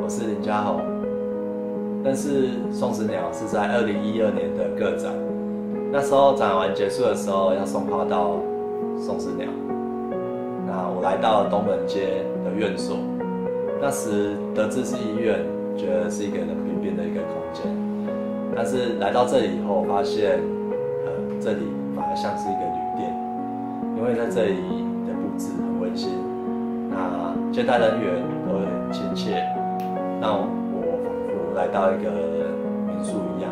我是林家宏。认识送子鸟是在2012年的个展，那时候展完结束的时候要送花到送子鸟。那我来到了东门街的院所，那时得知是医院，觉得是一个冷冰冰的一个空间。但是来到这里以后，发现这里反而像是一个旅店，因为在这里的布置很温馨，那接待人员都很亲切，让我仿佛来到一个民宿一样。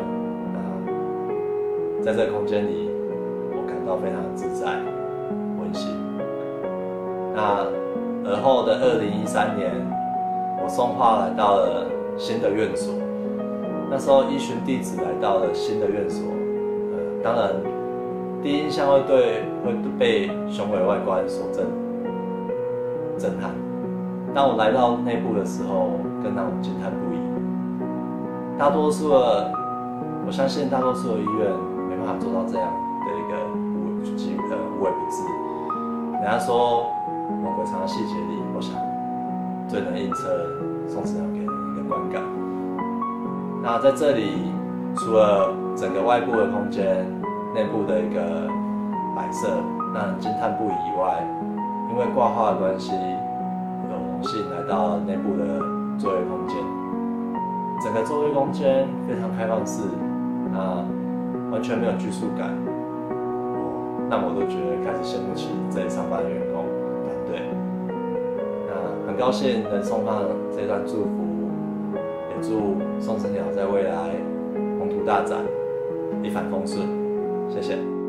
那在这个空间里，我感到非常自在、温馨。那而后的2013年，我送花来到了新的院所。那时候依循地址来到了新的院所，当然第一印象会被雄伟外观所震撼。当我来到内部的时候，更让我惊叹不已。我相信大多数的医院没办法做到这样的一个无微不至。人家说魔鬼藏在细节里，我想最能映衬送子鸟给人一个观感。那在这里，除了整个外部的空间，内部的一个摆设让人惊叹不已以外，因为挂画的关系，有荣幸来到内部的座位空间。整个座位空间非常开放式，完全没有拘束感，让我都觉得开始羡慕起这里上班的员工团队。那很高兴能送上这段祝福。也祝送子鸟在未来宏图大展，一帆风顺。谢谢。